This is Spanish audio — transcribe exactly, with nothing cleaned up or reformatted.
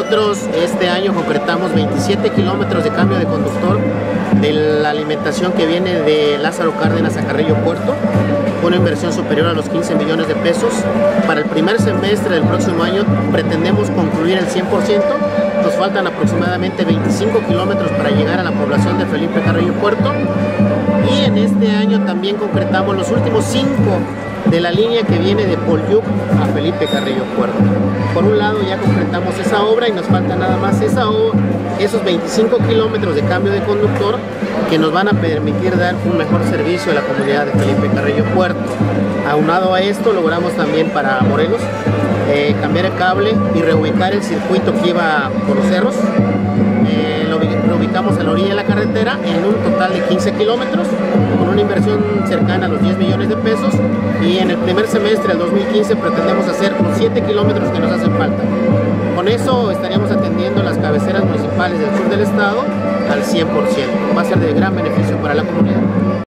Nosotros este año concretamos veintisiete kilómetros de cambio de conductor de la alimentación que viene de Lázaro Cárdenas a Carrillo Puerto, con una inversión superior a los quince millones de pesos. Para el primer semestre del próximo año pretendemos concluir el cien por ciento. Nos faltan aproximadamente veinticinco kilómetros para llegar a la población de Felipe Carrillo Puerto. Y en este año también concretamos los últimos cinco de la línea que viene de Polyuc a Felipe Carrillo Puerto. Por un lado ya concretamos esa obra y nos falta nada más esa obra, esos veinticinco kilómetros de cambio de conductor que nos van a permitir dar un mejor servicio a la comunidad de Felipe Carrillo Puerto. Aunado a esto, logramos también para Morelos eh, cambiar el cable y reubicar el circuito que iba por los cerros. Eh, lo reubicamos a la orilla de la carretera en un total de quince kilómetros, con una inversión cercana a los diez millones de pesos, y en el primer semestre del dos mil quince pretendemos hacer los siete kilómetros que nos hacen falta. Con eso estaríamos atendiendo las cabeceras municipales del sur del estado al cien por ciento. Va a ser de gran beneficio para la comunidad.